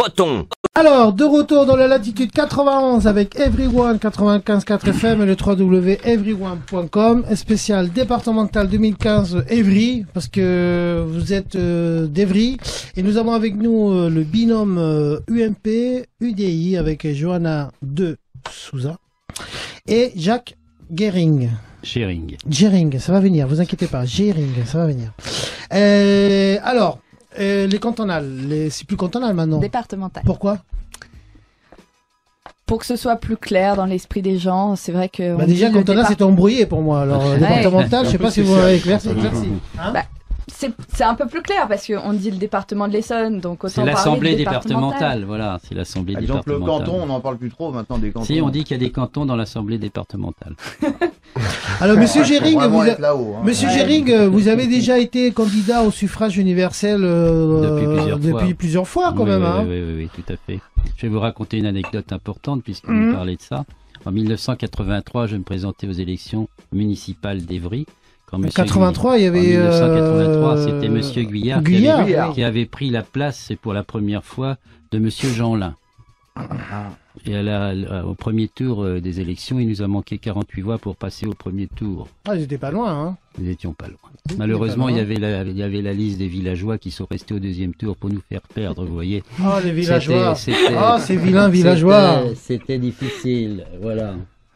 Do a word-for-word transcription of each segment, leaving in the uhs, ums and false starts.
Breton. Alors, de retour dans la latitude quatre-vingt-onze avec Everyone quatre-vingt-quinze point quatre F M et le w w w point everyone point com, spécial départemental deux mille quinze Evry, parce que vous êtes euh, d'Evry, et nous avons avec nous euh, le binôme euh, U M P U D I avec Johanna de Souza et Jacques Gering. Gering. Gering, ça va venir, vous inquiétez pas, Gering, ça va venir. Euh, alors, euh, les cantonales, les... c'est plus cantonal maintenant. Départemental. Pourquoi? Pour que ce soit plus clair dans l'esprit des gens, c'est vrai que... Bah déjà, cantonal, départ... c'était embrouillé pour moi. Alors, ouais. Départemental, je sais pas si vous avez éclairci. Hein bah, c'est un peu plus clair parce qu'on dit le département de l'Essonne, donc autant parler de l'Assemblée départemental. départementale, voilà, c'est l'Assemblée Par exemple, départementale. le canton, on n'en parle plus trop maintenant des cantons. Si, on dit qu'il y a des cantons dans l'Assemblée départementale. Alors, Monsieur Gering, vous, a... hein. Monsieur ouais. Gering, vous avez déjà été candidat au suffrage universel euh, depuis plusieurs depuis fois, plusieurs fois quand oui, même. Oui, hein. oui, oui, oui, tout à fait. Je vais vous raconter une anecdote importante puisque mmh. vous parlez de ça. En mille neuf cent quatre-vingt-trois, je me présentais aux élections municipales d'Evry. En quatre-vingt-trois, il y avait. En mille neuf cent quatre-vingt-trois, euh... c'était Monsieur Guyard, Guyard, qui, avait, oui. qui avait pris la place pour la première fois de Monsieur Jeanlin. Et à la, à, au premier tour euh, des élections, il nous a manqué quarante-huit voix pour passer au premier tour. Ah, ils étaient pas loin, hein. Nous étions pas loin. Malheureusement, pas loin. Il, y avait la, il y avait la liste des villageois qui sont restés au deuxième tour pour nous faire perdre, vous voyez. Oh, les villageois. Ah, oh, ces vilains villageois. C'était difficile, voilà.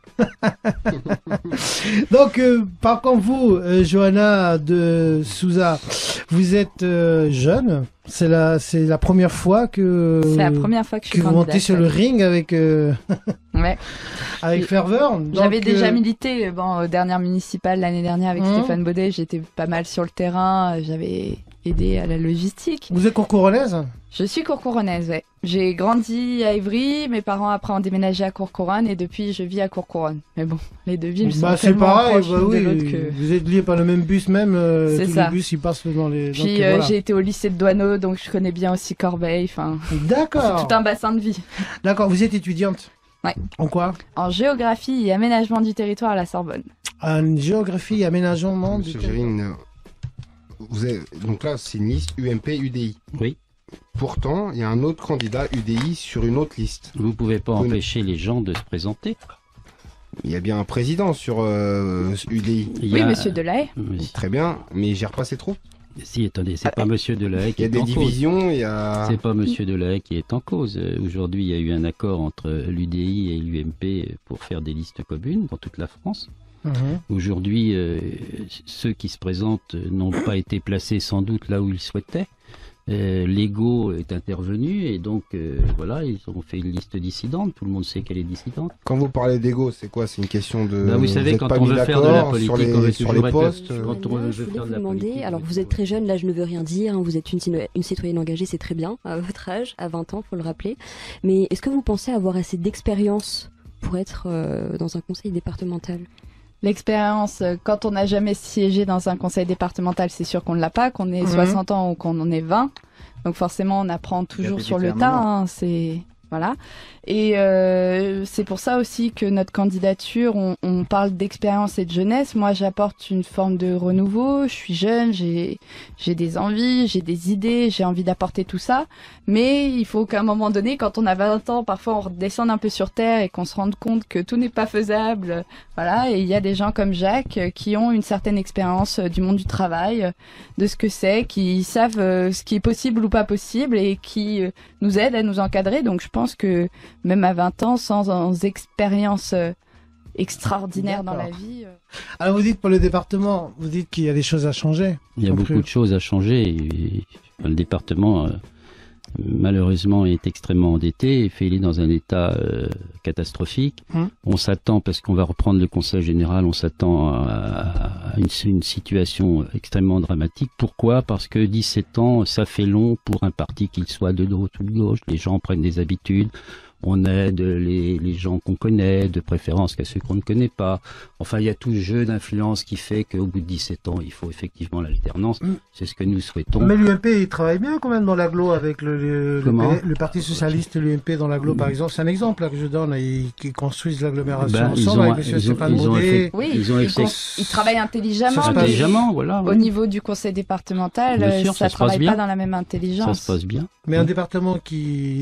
Donc, euh, par contre, vous, euh, Johanna de Souza, vous êtes euh, jeune. C'est la, c'est la première fois que. C'est la première fois que je suis que vous montez sur le ring avec. Euh, ouais. Avec ferveur. J'avais euh... déjà milité bon, aux dernières municipales l'année dernière avec mmh. Stéphane Baudet. J'étais pas mal sur le terrain. J'avais aidé à la logistique. Vous êtes courcouronnaise? Je suis courcouronnaise, ouais. J'ai grandi à Évry, mes parents après ont déménagé à Courcouronne et depuis je vis à Courcouronne. Mais bon, les deux villes bah, sont tellement pareil, proches bah, l'une oui, de l'autre que... Vous êtes liés par le même bus même, euh, tous ça. les bus ils passent dans les... Puis donc, euh, voilà. j'ai été au lycée de Douaneau, donc je connais bien aussi Corbeil, enfin... D'accord. C'est tout un bassin de vie. D'accord, vous êtes étudiante? Ouais. En quoi? En géographie et aménagement du territoire à la Sorbonne. En géographie et aménagement du territoire. Vous avez... Donc là, c'est une liste U M P U D I. Oui. Pourtant, il y a un autre candidat U D I sur une autre liste. Vous ne pouvez pas Vous empêcher ne... les gens de se présenter. Il y a bien un président sur euh, U D I. Oui, a... Monsieur Delahaye. Oui. Très bien, mais il gère pas ses troupes. Si, attendez, c'est ah, pas Monsieur Delahaye qui est en cause. Il y a des divisions, il y a... C'est pas Monsieur Delahaye qui est en cause. Aujourd'hui, il y a eu un accord entre l'U D I et l'U M P pour faire des listes communes dans toute la France. Mmh. Aujourd'hui, euh, ceux qui se présentent n'ont pas été placés sans doute là où ils souhaitaient. Euh, L'Ego est intervenu et donc euh, voilà, ils ont fait une liste dissidente. Tout le monde sait qu'elle est dissidente. Quand vous parlez d'ego, c'est quoi? C'est une question de. Bah, vous savez, vous quand on veut faire de la politique, sur les, on veut sur les postes. Être... Quand on veut je faire de la demander, politique. Alors vous êtes très jeune, là je ne veux rien dire. Hein, vous êtes une, une citoyenne engagée, c'est très bien à votre âge, à vingt ans, faut le rappeler. Mais est-ce que vous pensez avoir assez d'expérience pour être euh, dans un conseil départemental? L'expérience, quand on n'a jamais siégé dans un conseil départemental, c'est sûr qu'on ne l'a pas, qu'on ait mmh. soixante ans ou qu'on en ait vingt. Donc forcément, on apprend toujours sur le tas. Hein, c'est voilà. Et euh, c'est pour ça aussi que notre candidature, on, on parle d'expérience et de jeunesse. Moi, j'apporte une forme de renouveau. Je suis jeune, j'ai j'ai des envies, j'ai des idées, j'ai envie d'apporter tout ça. Mais il faut qu'à un moment donné, quand on a vingt ans, parfois on redescende un peu sur terre et qu'on se rende compte que tout n'est pas faisable. Voilà. Et il y a des gens comme Jacques qui ont une certaine expérience du monde du travail, de ce que c'est, qui savent ce qui est possible ou pas possible et qui nous aident à nous encadrer. Donc je pense que même à vingt ans, sans, sans expérience euh, extraordinaire dans la vie. Euh... Alors vous dites pour le département, vous dites qu'il y a des choses à changer. Il y a beaucoup plus. de choses à changer. Et, et, le département, euh, malheureusement, est extrêmement endetté et fait il est dans un état euh, catastrophique. Hum. On s'attend, parce qu'on va reprendre le conseil général, on s'attend à, à une, une situation extrêmement dramatique. Pourquoi? Parce que dix-sept ans, ça fait long pour un parti, qu'il soit de droite ou de gauche. Les gens prennent des habitudes. On aide les, les gens qu'on connaît, de préférence qu'à ceux qu'on ne connaît pas. Enfin, il y a tout le jeu d'influence qui fait qu'au bout de dix-sept ans, il faut effectivement l'alternance. Mmh. C'est ce que nous souhaitons. Mais l'U M P, il travaille bien quand même dans l'agglo avec le, le, le, le Parti Socialiste, l'U M P dans l'agglo, mmh. par exemple. C'est un exemple là, que je donne. Ils, ils construisent l'agglomération ben, ensemble avec M. Stéphane Baudet. Oui, ils, ont ils, ils, ils travaillent intelligemment. Intelligemment, voilà. Au oui. niveau du conseil départemental, sûr, ça ne travaille bien. pas dans la même intelligence. Ça se passe bien. Mais un département qui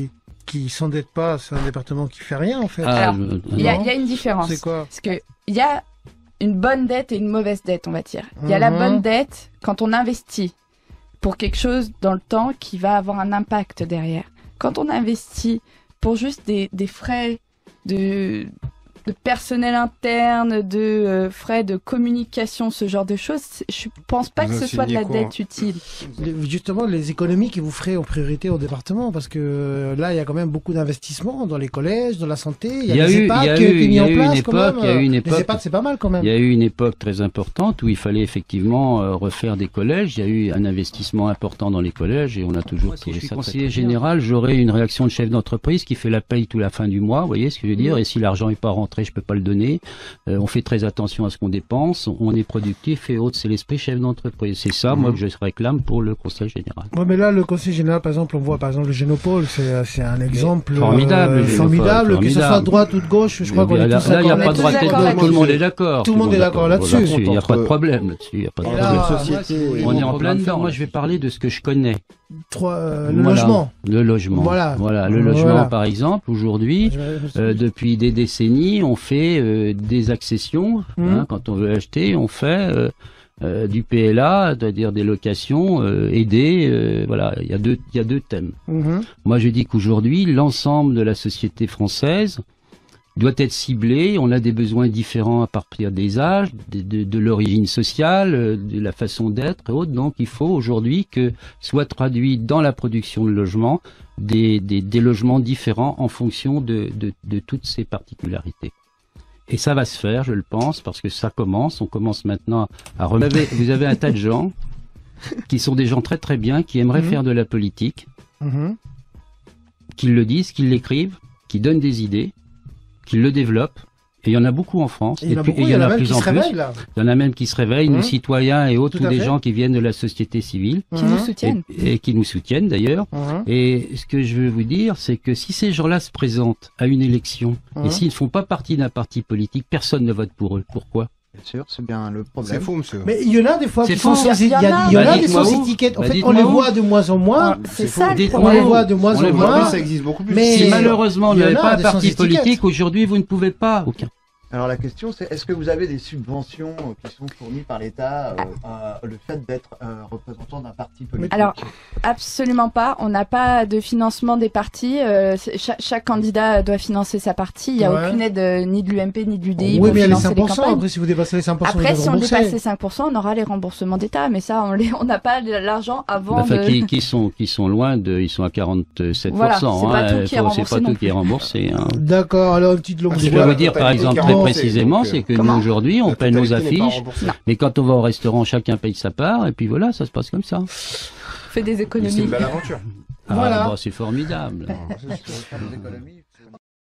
qui s'endette pas, c'est un département qui fait rien en fait. Ah, Alors, je- Il y, a- non. il y a une différence. C'est quoi? Parce que il y a une bonne dette et une mauvaise dette, on va dire. Il y a la Mhm. bonne dette quand on investit pour quelque chose dans le temps qui va avoir un impact derrière. Quand on investit pour juste des, des frais de, de personnel interne, de euh, frais de communication, ce genre de choses, c'est- je pense pas Vous que ce soit de la insinuez quoi dette utile. Les- Justement, les économies qui vous feraient en priorité au département, parce que euh, là, il y a quand même beaucoup d'investissements dans les collèges, dans la santé. Il y a, Il y a des eu- EHPAD il y a qui ont eu- été il mis y a en eu une place quand époque- même. il y a eu une Les époque- EHPAD, c'est pas mal quand même. Il y a eu une époque très importante où il fallait effectivement euh, refaire des collèges. Il y a eu un investissement important dans les collèges et on a toujours trouvé ça. Si je suis conseiller général, j'aurai une réaction de chef d'entreprise qui fait la paye tout la fin du mois. Vous voyez ce que je veux dire? Et si l'argent n'est pas rentré, je peux pas le donner. Euh, on fait très attention à ce qu'on dépense. On est productif et autres. C'est l'esprit chef d'entreprise. C'est ça, moi, que je réclame pour le conseil général. Ouais, mais là, le conseil général, par exemple, on voit par exemple le Génopole, c'est c'est un exemple Formidable, euh, le Génopole, formidable, que ce soit formidable. de droite ou de gauche. Je crois qu'on est là, tous là, il n'y a d'accord pas de droite et de d'accord gauche. Tout le monde est d'accord. Tout le monde est d'accord là-dessus. Il n'y a pas de problème là-dessus. Il n'y a pas de Et problème. là, société, On est en plein dedans. Moi, je vais parler de ce que je connais. Trois, euh, le Voilà. logement. Le logement. Voilà. Voilà. Le logement, Voilà. par exemple, aujourd'hui, Je- je- euh, depuis des décennies, on fait euh, des accessions. Mhm. Hein, quand on veut acheter, on fait euh, euh, du P L A, c'est-à-dire des locations euh, aidées. euh, voilà. Il y a deux, il y a deux thèmes. Mhm. Moi, je dis qu'aujourd'hui, l'ensemble de la société française doit être ciblé. On a des besoins différents à partir des âges, de, de, de l'origine sociale, euh, de la façon d'être et autres. Donc, il faut aujourd'hui que soient traduits dans la production de logements des, des, des logements différents en fonction de, de, de toutes ces particularités. Et ça va se faire, je le pense, parce que ça commence. On commence maintenant à remettre. Vous avez, vous avez un tas de gens qui sont des gens très très bien, qui aimeraient Mhm. faire de la politique, Mhm. qu'ils le disent, qu'ils l'écrivent, qu'ils donnent des idées, qu'ils le développent. Et il y en a beaucoup en France. Et il y en a puis- beaucoup, et il y en a même plus qui en se plus. réveillent là. Il y en a même qui se réveillent, Mmh. nous citoyens et autres, Tout ou à des fait. gens qui viennent de la société civile Qui nous Mhm. soutiennent. et, et qui nous soutiennent d'ailleurs. Mhm. Et ce que je veux vous dire, c'est que si ces gens-là se présentent à une élection Mhm. et s'ils ne font pas partie d'un parti politique, personne ne vote pour eux. Pourquoi? Bien sûr, c'est bien le C'est problème. faux, monsieur. Mais il y en a des fois C'est qui sont faux. sans, il y, a- Il y en a. il y en Bah, a des dites-moi sans où. étiquette. En Bah, fait, on dites-moi les où. voit de moins en moins. Ah, c'est faux. ça le Dites-moi On problème. les voit de moins On en les voit moins. Aujourd'hui, ça existe beaucoup plus. Mais- Si Et malheureusement vous il y en n'avez a pas un des parti sans étiquette. politique, aujourd'hui vous ne pouvez pas. Aucun. Alors la question c'est, est-ce que vous avez des subventions euh, qui sont fournies par l'État euh, à le fait d'être euh, représentant d'un parti politique? Alors, absolument pas. On n'a pas de financement des partis. Euh, c'est- chaque, chaque candidat doit financer sa partie. Il n'y a Ouais. aucune aide euh, ni de l'U M P ni de l'U D I Oui, pour mais il y a les financer cinq les pour cent. campagnes. Après, si vous dépassez les cinq pour cent, Après, vous si on devez dépasse rembourser. les cinq pour cent, on aura les remboursements d'État. Mais ça, on les, on n'a pas l'argent avant Enfin, de... qui, qui sont qui sont loin de, ils sont à quarante-sept pour cent. Voilà, c'est pas hein. tout qui est Faut- remboursé C'est pas non tout qui est plus. remboursé. Hein. D'accord, alors une petite longue Ah, Je c'est peux voilà, vous dire la par totalité exemple qui est très remboursée, précisément, donc, c'est que Comment nous aujourd'hui on La paye nos totalité n'est pas affiches, remboursée. mais quand on va au restaurant, chacun paye sa part, et puis voilà, ça se passe comme ça. fait des Mais C'est économies. une belle aventure. Ah, Voilà. bah, c'est formidable. Non, c'est sûr. Faire des économies,